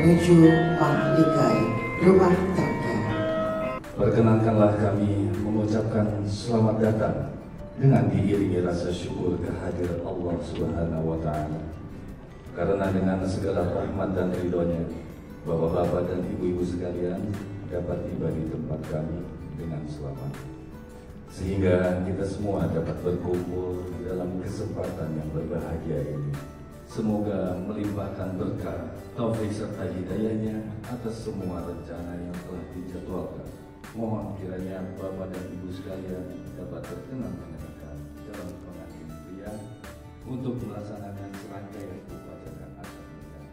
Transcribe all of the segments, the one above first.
menuju bangkai rumah tangga. Perkenankanlah kami mengucapkan selamat datang dengan diiringi rasa syukur kehadiran Allah Subhanahu wa Ta'ala. Karena dengan segala rahmat dan ridhonya, Bapak-bapak dan ibu-ibu sekalian dapat tiba di tempat kami dengan selamat, sehingga kita semua dapat berkumpul dalam kesempatan yang berbahagia ini. Semoga melimpahkan berkah, taufik serta hidayahnya atas semua rencana yang telah dijadwalkan. Mohon kiranya Bapak dan Ibu sekalian dapat berkenan mengenakan dalam pengantin pria untuk melaksanakan serangkaian upacara akad nikah.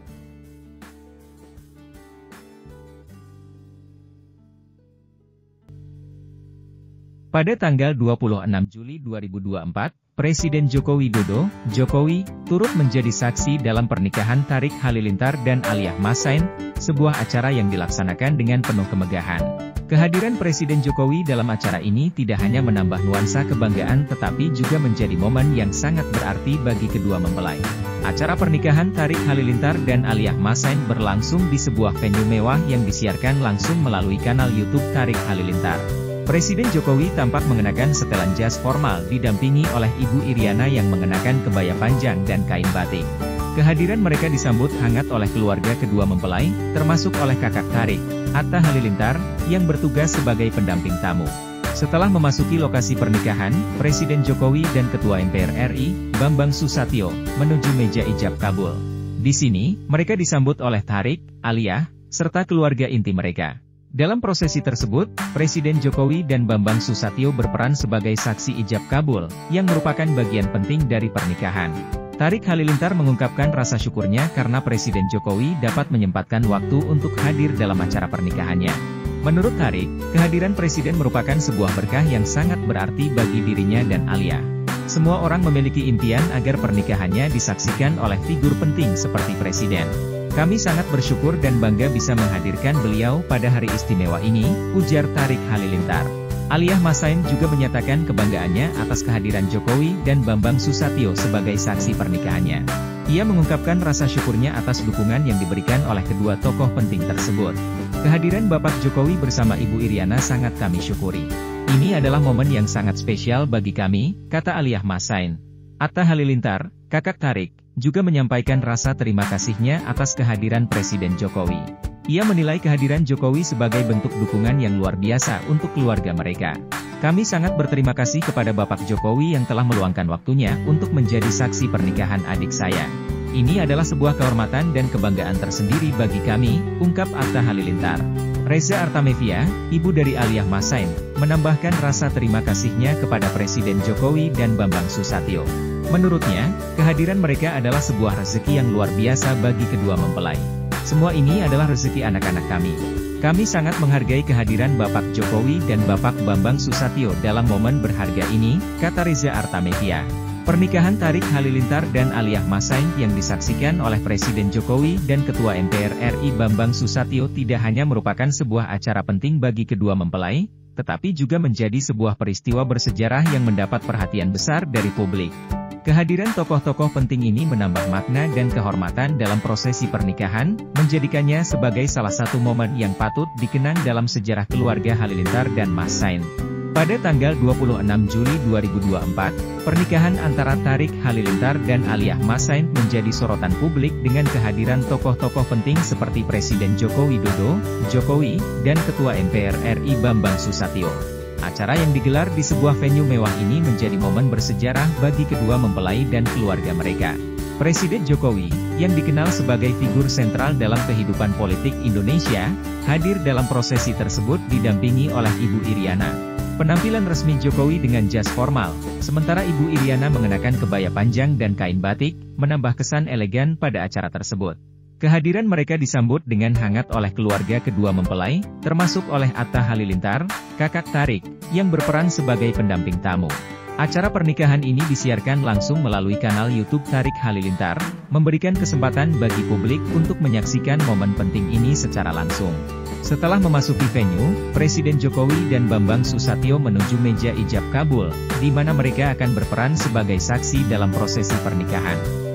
Pada tanggal 26 Juli 2024, Presiden Joko Widodo, Jokowi, turut menjadi saksi dalam pernikahan Tariq Halilintar dan Aliyah Masain, sebuah acara yang dilaksanakan dengan penuh kemegahan. Kehadiran Presiden Jokowi dalam acara ini tidak hanya menambah nuansa kebanggaan tetapi juga menjadi momen yang sangat berarti bagi kedua mempelai. Acara pernikahan Tariq Halilintar dan Aliyah Masain berlangsung di sebuah venue mewah yang disiarkan langsung melalui kanal YouTube Tariq Halilintar. Presiden Jokowi tampak mengenakan setelan jas formal didampingi oleh Ibu Iriana yang mengenakan kebaya panjang dan kain batik. Kehadiran mereka disambut hangat oleh keluarga kedua mempelai, termasuk oleh kakak Tariq, Atta Halilintar, yang bertugas sebagai pendamping tamu. Setelah memasuki lokasi pernikahan, Presiden Jokowi dan Ketua MPR RI, Bambang Susatyo, menuju meja ijab kabul. Di sini, mereka disambut oleh Tariq, Aliyah, serta keluarga inti mereka. Dalam prosesi tersebut, Presiden Jokowi dan Bambang Susatyo berperan sebagai saksi ijab kabul, yang merupakan bagian penting dari pernikahan. Tariq Halilintar mengungkapkan rasa syukurnya karena Presiden Jokowi dapat menyempatkan waktu untuk hadir dalam acara pernikahannya. Menurut Tariq, kehadiran Presiden merupakan sebuah berkah yang sangat berarti bagi dirinya dan Aliyah. Semua orang memiliki impian agar pernikahannya disaksikan oleh figur penting seperti Presiden. Kami sangat bersyukur dan bangga bisa menghadirkan beliau pada hari istimewa ini, ujar Tariq Halilintar. Aliyah Masain juga menyatakan kebanggaannya atas kehadiran Jokowi dan Bambang Susatyo sebagai saksi pernikahannya. Ia mengungkapkan rasa syukurnya atas dukungan yang diberikan oleh kedua tokoh penting tersebut. Kehadiran Bapak Jokowi bersama Ibu Iriana sangat kami syukuri. Ini adalah momen yang sangat spesial bagi kami, kata Aliyah Masain. Atta Halilintar, kakak Tariq, juga menyampaikan rasa terima kasihnya atas kehadiran Presiden Jokowi. Ia menilai kehadiran Jokowi sebagai bentuk dukungan yang luar biasa untuk keluarga mereka. Kami sangat berterima kasih kepada Bapak Jokowi yang telah meluangkan waktunya untuk menjadi saksi pernikahan adik saya. Ini adalah sebuah kehormatan dan kebanggaan tersendiri bagi kami, ungkap Atta Halilintar. Reza Artamevia, ibu dari Aliyah Masain, menambahkan rasa terima kasihnya kepada Presiden Jokowi dan Bambang Susatyo. Menurutnya, kehadiran mereka adalah sebuah rezeki yang luar biasa bagi kedua mempelai. Semua ini adalah rezeki anak-anak kami. Kami sangat menghargai kehadiran Bapak Jokowi dan Bapak Bambang Susatyo dalam momen berharga ini, kata Reza Artamevia. Pernikahan Tariq Halilintar dan Aliyah Masain yang disaksikan oleh Presiden Jokowi dan Ketua MPR RI Bambang Susatyo tidak hanya merupakan sebuah acara penting bagi kedua mempelai, tetapi juga menjadi sebuah peristiwa bersejarah yang mendapat perhatian besar dari publik. Kehadiran tokoh-tokoh penting ini menambah makna dan kehormatan dalam prosesi pernikahan, menjadikannya sebagai salah satu momen yang patut dikenang dalam sejarah keluarga Halilintar dan Masain. Pada tanggal 26 Juli 2024, pernikahan antara Tariq Halilintar dan Aliyah Masain menjadi sorotan publik dengan kehadiran tokoh-tokoh penting seperti Presiden Joko Widodo, Jokowi, dan Ketua MPR RI Bambang Susatyo. Acara yang digelar di sebuah venue mewah ini menjadi momen bersejarah bagi kedua mempelai dan keluarga mereka. Presiden Jokowi, yang dikenal sebagai figur sentral dalam kehidupan politik Indonesia, hadir dalam prosesi tersebut didampingi oleh Ibu Iriana. Penampilan resmi Jokowi dengan jas formal, sementara Ibu Iriana mengenakan kebaya panjang dan kain batik, menambah kesan elegan pada acara tersebut. Kehadiran mereka disambut dengan hangat oleh keluarga kedua mempelai, termasuk oleh Atta Halilintar, kakak Tariq, yang berperan sebagai pendamping tamu. Acara pernikahan ini disiarkan langsung melalui kanal YouTube Tariq Halilintar, memberikan kesempatan bagi publik untuk menyaksikan momen penting ini secara langsung. Setelah memasuki venue, Presiden Jokowi dan Bambang Susatyo menuju meja ijab kabul, di mana mereka akan berperan sebagai saksi dalam prosesi pernikahan.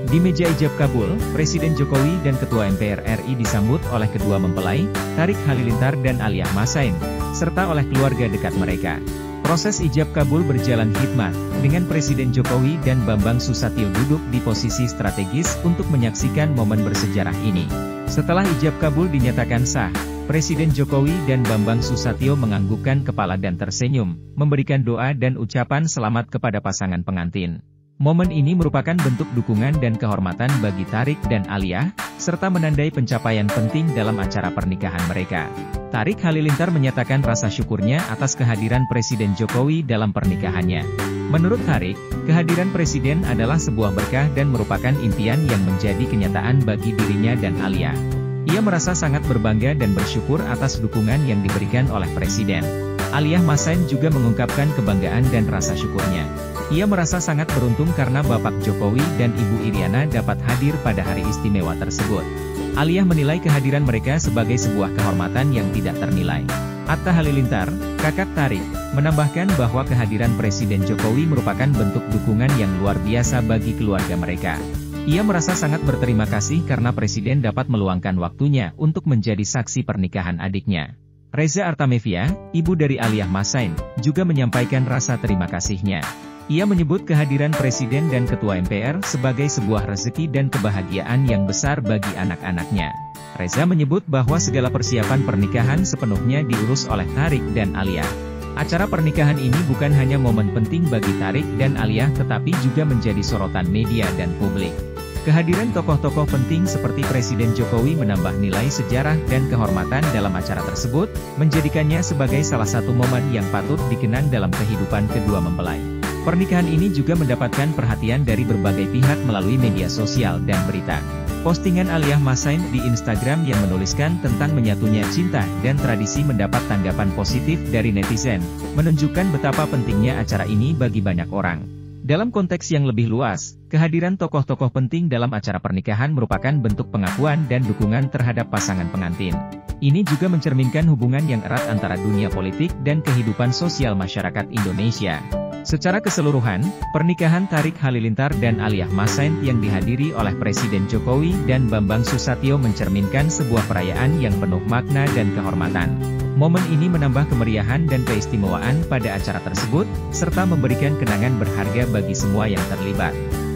Di meja ijab kabul, Presiden Jokowi dan Ketua MPR RI disambut oleh kedua mempelai, Tharik Halilintar dan Aliyah Masain, serta oleh keluarga dekat mereka. Proses ijab kabul berjalan hikmat, dengan Presiden Jokowi dan Bambang Susatyo duduk di posisi strategis untuk menyaksikan momen bersejarah ini. Setelah ijab kabul dinyatakan sah, Presiden Jokowi dan Bambang Susatyo menganggukkan kepala dan tersenyum, memberikan doa dan ucapan selamat kepada pasangan pengantin. Momen ini merupakan bentuk dukungan dan kehormatan bagi Tharik dan Aliyah, serta menandai pencapaian penting dalam acara pernikahan mereka. Tharik Halilintar menyatakan rasa syukurnya atas kehadiran Presiden Jokowi dalam pernikahannya. Menurut Tharik, kehadiran Presiden adalah sebuah berkah dan merupakan impian yang menjadi kenyataan bagi dirinya dan Aliyah. Ia merasa sangat berbangga dan bersyukur atas dukungan yang diberikan oleh Presiden. Aliyah Masain juga mengungkapkan kebanggaan dan rasa syukurnya. Ia merasa sangat beruntung karena Bapak Jokowi dan Ibu Iriana dapat hadir pada hari istimewa tersebut. Aliyah menilai kehadiran mereka sebagai sebuah kehormatan yang tidak ternilai. Atta Halilintar, kakak Tharik, menambahkan bahwa kehadiran Presiden Jokowi merupakan bentuk dukungan yang luar biasa bagi keluarga mereka. Ia merasa sangat berterima kasih karena Presiden dapat meluangkan waktunya untuk menjadi saksi pernikahan adiknya. Reza Artamevia, ibu dari Aliyah Masain, juga menyampaikan rasa terima kasihnya. Ia menyebut kehadiran Presiden dan Ketua MPR sebagai sebuah rezeki dan kebahagiaan yang besar bagi anak-anaknya. Reza menyebut bahwa segala persiapan pernikahan sepenuhnya diurus oleh Tharik dan Aliyah. Acara pernikahan ini bukan hanya momen penting bagi Tharik dan Aliyah tetapi juga menjadi sorotan media dan publik. Kehadiran tokoh-tokoh penting seperti Presiden Jokowi menambah nilai sejarah dan kehormatan dalam acara tersebut, menjadikannya sebagai salah satu momen yang patut dikenang dalam kehidupan kedua mempelai. Pernikahan ini juga mendapatkan perhatian dari berbagai pihak melalui media sosial dan berita. Postingan Aliyah Masain di Instagram yang menuliskan tentang menyatunya cinta dan tradisi mendapat tanggapan positif dari netizen, menunjukkan betapa pentingnya acara ini bagi banyak orang. Dalam konteks yang lebih luas, kehadiran tokoh-tokoh penting dalam acara pernikahan merupakan bentuk pengakuan dan dukungan terhadap pasangan pengantin. Ini juga mencerminkan hubungan yang erat antara dunia politik dan kehidupan sosial masyarakat Indonesia. Secara keseluruhan, pernikahan Tharik Halilintar dan Aliyah Masain yang dihadiri oleh Presiden Jokowi dan Bambang Susatyo mencerminkan sebuah perayaan yang penuh makna dan kehormatan. Momen ini menambah kemeriahan dan keistimewaan pada acara tersebut, serta memberikan kenangan berharga bagi semua yang terlibat.